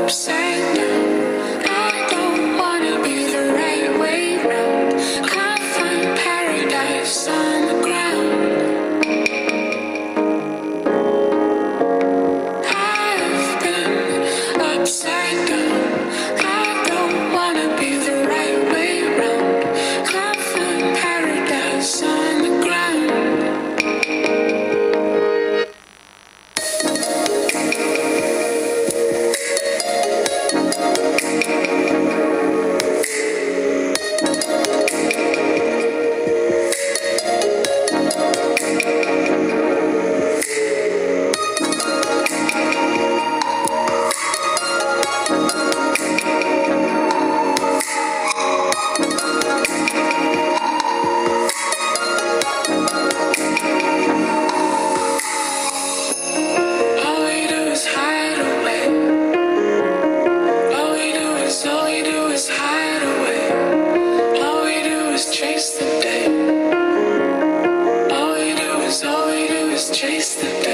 upside down. I don't wanna be the right way round. Can't find paradise on the ground. I've been upside down. I don't wanna be the right way round. Can't find paradise on the ground. Chase the